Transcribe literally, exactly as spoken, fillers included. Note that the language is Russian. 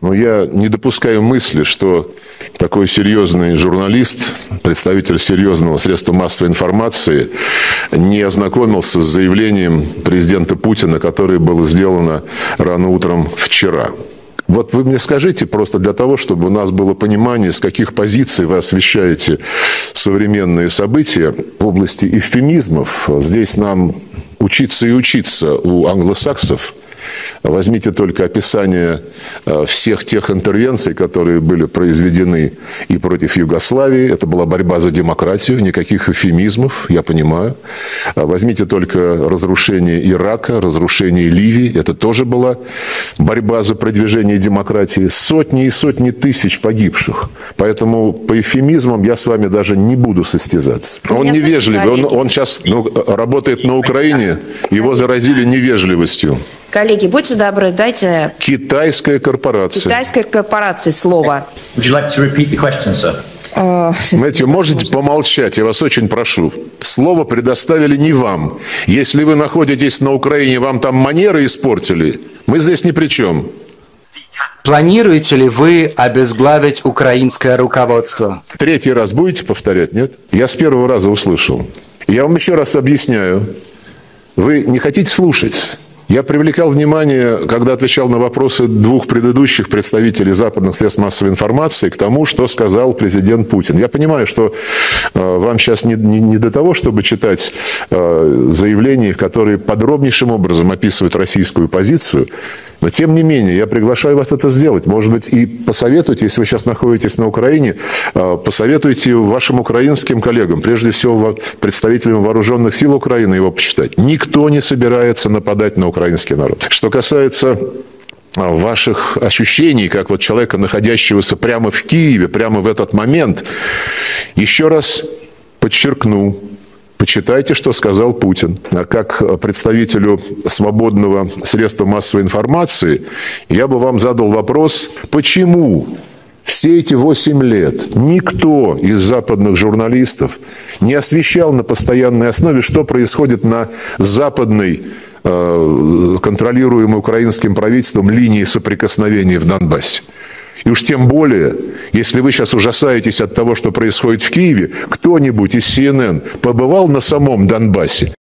Но я не допускаю мысли, что такой серьезный журналист, представитель серьезного средства массовой информации, не ознакомился с заявлением президента Путина, которое было сделано рано утром вчера. Вот вы мне скажите, просто для того, чтобы у нас было понимание, с каких позиций вы освещаете современные события в области эвфемизмов. Здесь нам учиться и учиться у англосаксов. Возьмите только описание всех тех интервенций, которые были произведены и против Югославии. Это была борьба за демократию, никаких эвфемизмов, я понимаю. Возьмите только разрушение Ирака, разрушение Ливии. Это тоже была борьба за продвижение демократии. Сотни и сотни тысяч погибших. Поэтому по эвфемизмам я с вами даже не буду состязаться. Он невежливый. Он, он сейчас ну, работает на Украине. Его заразили невежливостью. Коллеги, будьте добры, дайте... Китайская корпорация. Китайская корпорация, слово. Would you like to repeat the question, sir? Мэтью, можете помолчать? Я вас очень прошу. Слово предоставили не вам. Если вы находитесь на Украине, вам там манеры испортили, мы здесь ни при чем. Планируете ли вы обезглавить украинское руководство? Третий раз будете повторять, нет? Я с первого раза услышал. Я вам еще раз объясняю. Вы не хотите слушать? Я привлекал внимание, когда отвечал на вопросы двух предыдущих представителей западных средств массовой информации, к тому, что сказал президент Путин. Я понимаю, что э, вам сейчас не, не, не до того, чтобы читать э, заявления, которые подробнейшим образом описывают российскую позицию, но тем не менее я приглашаю вас это сделать. Может быть, и посоветуйте, если вы сейчас находитесь на Украине, э, посоветуйте вашим украинским коллегам, прежде всего представителям вооруженных сил Украины, его почитать. Никто не собирается нападать на украинский народ. Что касается ваших ощущений, как вот человека, находящегося прямо в Киеве, прямо в этот момент, еще раз подчеркну, почитайте, что сказал Путин. А как представителю свободного средства массовой информации, я бы вам задал вопрос, почему все эти восемь лет никто из западных журналистов не освещал на постоянной основе, что происходит на западной, э, контролируемой украинским правительством линии соприкосновения в Донбассе. И уж тем более, если вы сейчас ужасаетесь от того, что происходит в Киеве, кто-нибудь из си эн эн побывал на самом Донбассе?